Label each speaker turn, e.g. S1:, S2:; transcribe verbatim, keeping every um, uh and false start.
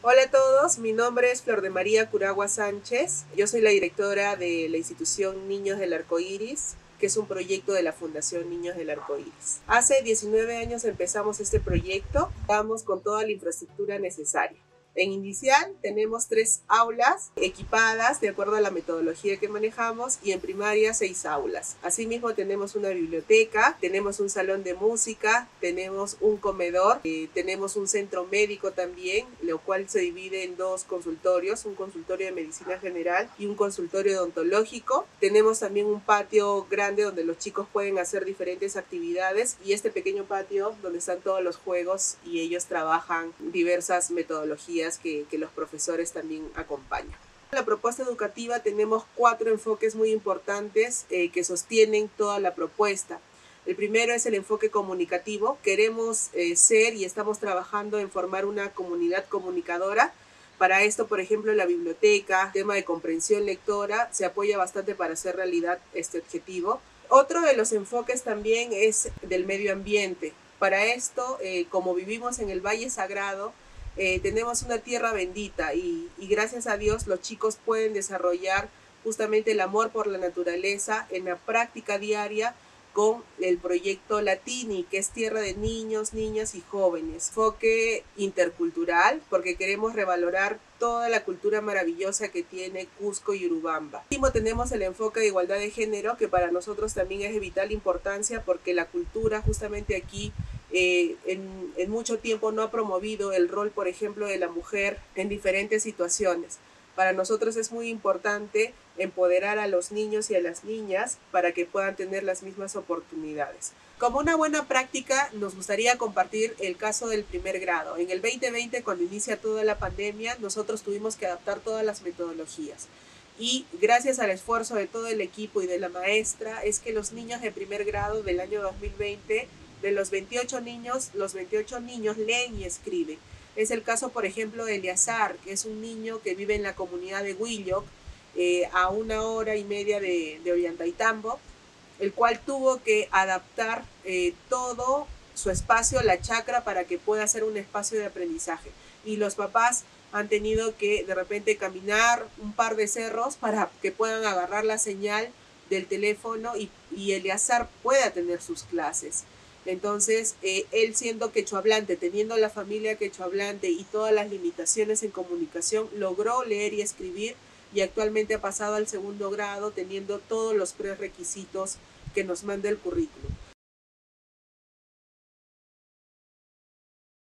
S1: Hola a todos, mi nombre es Flor de María Curagua Sánchez. Yo soy la directora de la institución Niños del Arcoíris, que es un proyecto de la Fundación Niños del Arcoíris. Hace diecinueve años empezamos este proyecto, vamos con toda la infraestructura necesaria. En inicial tenemos tres aulas equipadas de acuerdo a la metodología que manejamos y en primaria seis aulas. Asimismo tenemos una biblioteca, tenemos un salón de música, tenemos un comedor, eh, tenemos un centro médico también, lo cual se divide en dos consultorios, un consultorio de medicina general y un consultorio odontológico. Tenemos también un patio grande donde los chicos pueden hacer diferentes actividades y este pequeño patio donde están todos los juegos y ellos trabajan diversas metodologías Que, que los profesores también acompañan. En la propuesta educativa tenemos cuatro enfoques muy importantes eh, que sostienen toda la propuesta. El primero es el enfoque comunicativo. Queremos eh, ser y estamos trabajando en formar una comunidad comunicadora. Para esto, por ejemplo, la biblioteca, tema de comprensión lectora, se apoya bastante para hacer realidad este objetivo. Otro de los enfoques también es del medio ambiente. Para esto, eh, como vivimos en el Valle Sagrado, Eh, tenemos una tierra bendita y, y gracias a Dios los chicos pueden desarrollar justamente el amor por la naturaleza en la práctica diaria con el proyecto Latini, que es tierra de niños, niñas y jóvenes. Enfoque intercultural, porque queremos revalorar toda la cultura maravillosa que tiene Cusco y Urubamba. Por último, tenemos el enfoque de igualdad de género, que para nosotros también es de vital importancia, porque la cultura justamente aquí Eh, en, en mucho tiempo no ha promovido el rol, por ejemplo, de la mujer en diferentes situaciones. Para nosotros es muy importante empoderar a los niños y a las niñas para que puedan tener las mismas oportunidades. Como una buena práctica, nos gustaría compartir el caso del primer grado. En el veinte veinte, cuando inicia toda la pandemia, nosotros tuvimos que adaptar todas las metodologías. Y gracias al esfuerzo de todo el equipo y de la maestra, es que los niños de primer grado del año dos mil veinte, de los veintiocho niños, los veintiocho niños leen y escriben. Es el caso, por ejemplo, de Eleazar, que es un niño que vive en la comunidad de Huilloc, eh, a una hora y media de, de Ollantaytambo, el cual tuvo que adaptar eh, todo su espacio, la chacra, para que pueda ser un espacio de aprendizaje. Y los papás han tenido que de repente caminar un par de cerros para que puedan agarrar la señal del teléfono y, y Eleazar pueda tener sus clases. Entonces, eh, él siendo quechohablante, teniendo la familia quechohablante y todas las limitaciones en comunicación, logró leer y escribir y actualmente ha pasado al segundo grado teniendo todos los prerequisitos que nos manda el currículum.